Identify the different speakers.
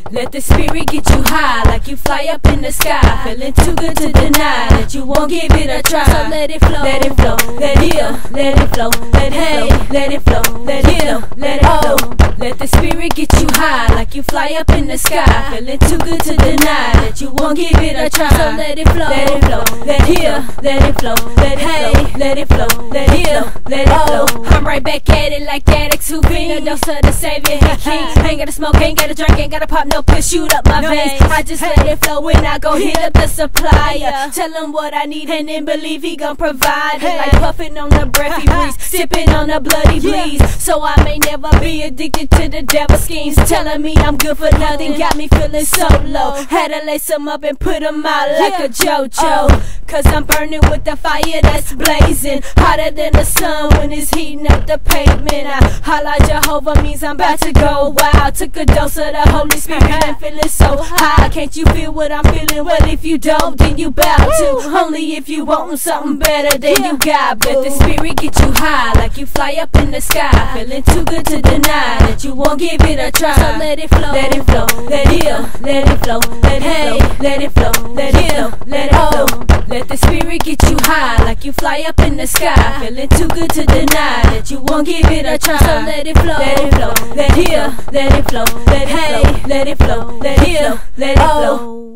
Speaker 1: Let the spirit get you high, like you fly up in the sky. Feeling too good to deny that you won't give it a try. So let it flow, let it flow, let it flow, let it flow, let it flow, let it flow, let it flow, let it flow. Let the spirit get you high, like you fly up in the sky. Feeling too good to deny that you won't give it a try. So let it flow, let it flow, let it flow, let it flow, let it flow, let it flow, let it flow, let it flow. I'm right back at it like that X2V. A dose of the savior, he king. Ain't gotta smoke, ain't gotta drink, ain't gotta pop no pill, shoot up my veins. I just let it flow when I go hit up the supplier. Tell him what I need and then believe he gon' provide it. Like puffing on the breathy breeze, sipping on the bloody bleeds. So I may never be addicted to the devil's schemes. Telling me I'm good for nothing, got me feeling so low. Had to lace him up and put him out like a JoJo. Cause I'm burning with the fire that's blazing, hotter than the sun when it's heating up the pavement. I holla Jehovah means I'm about to go wild. Took a dose of the Holy Spirit and feeling so high. Can't you feel what I'm feeling? Well, if you don't, then you bow to. Only if you want something better than you got. Let the spirit get you high, like you fly up in the sky. Feeling too good to deny that you won't give it a try. So let it flow, let it flow, let it flow, let it flow, let it flow, let it flow, let it flow, let it flow. Let the spirit get you high, like you fly up in the sky. Feeling too good to deny that you won't give it a try. So let it flow, let it flow, let it flow, let it flow, let it flow, let it flow, let it flow, let it flow.